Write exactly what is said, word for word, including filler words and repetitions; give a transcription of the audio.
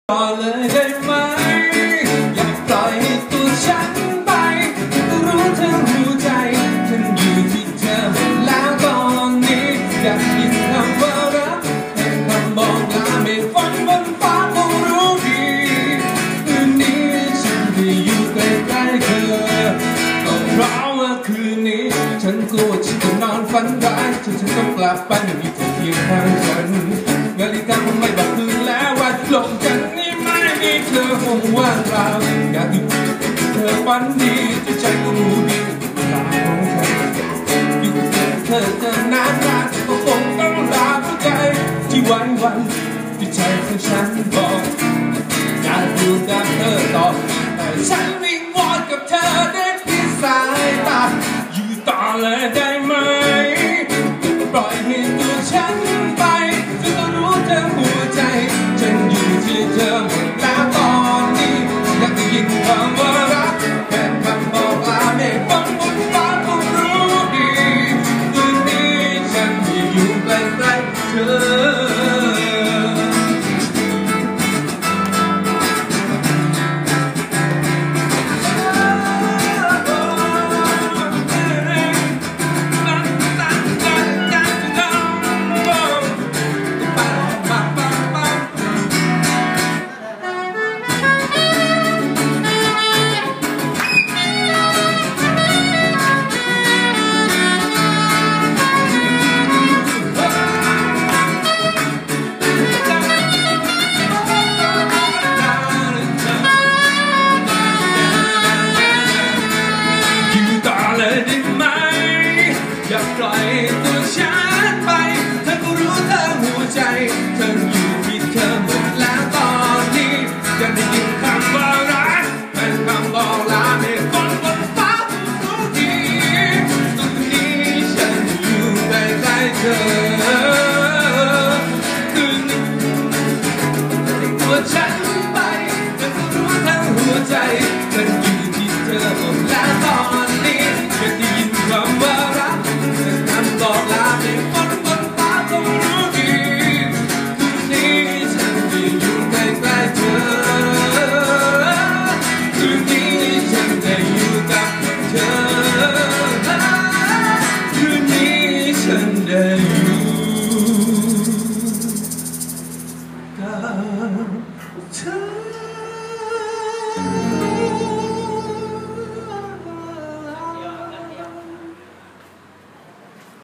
ต่อเลยได้ไหมอย่าปล่อยให้ตัวฉันไปรู้เธอรู้ใจฉันอยู่ที่เธอแล้วตอนนี้อยากยินคำว่ารักแค่คำบอกลาไม่ฝันบนฟ้าคงรู้ดีคืนนี้ฉันจะอยู่ใกล้ๆเธอก็เพราะว่าคืนนี้ฉันกลัวฉันจะนอนฝันร้ายจนฉันต้องกลับไปไม่มีเธอเคียงข้างฉันนาฬิกาคงไม่บอกคืนแล้วว่าลงกันนี่ไม่มีเธอคงว่างเปล่าอยากอยู่เธอฝันดีจะใจก็รู้ดีเวลาของฉันอยู่กับเธอจะนานนานก็คงต้องลาหัวใจที่วันวันที่ใจของฉันบอกอยากอยู่กับเธอต่อแต่ฉัน